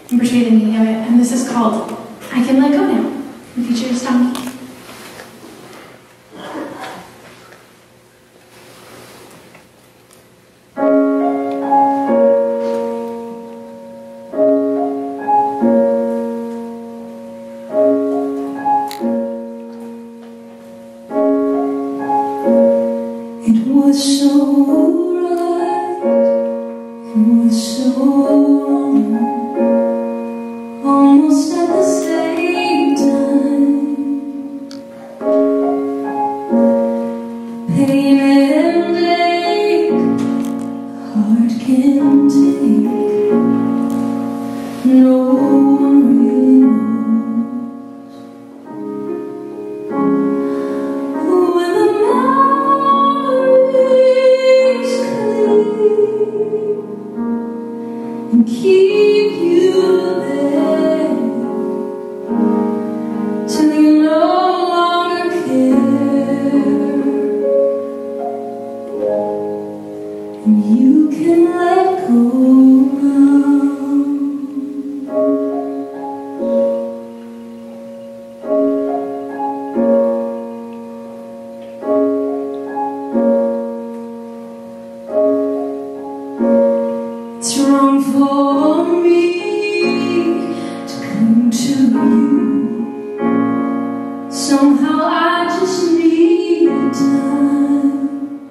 and portray the meaning of it. And this is called I Can Let Go Now, and features Donkey. It was so right, it was so wrong, almost at the same time. Pain and ache, heart can take, no one really knows. When the and keep you there till you no longer care, and you can let go now. It's wrong for me to come to you. Somehow I just need time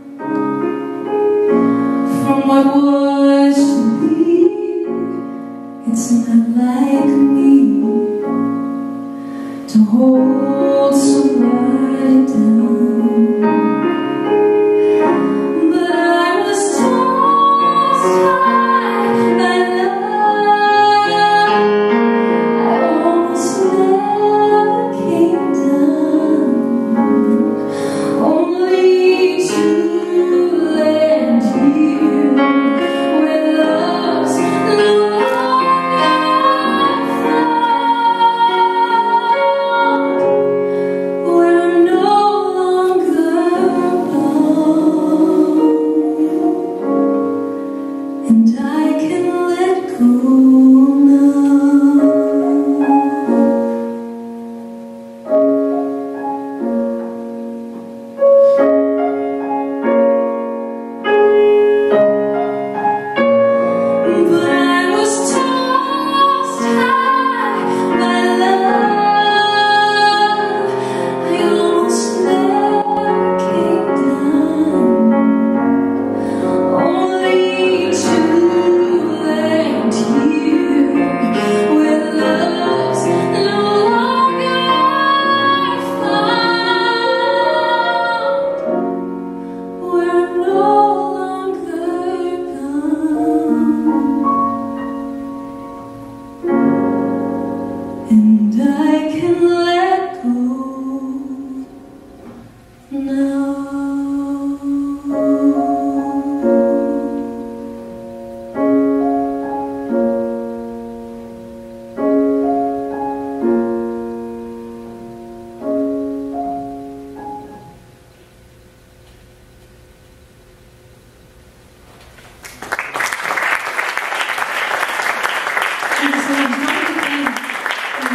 from what was to be. It's not like me to hold somebody down.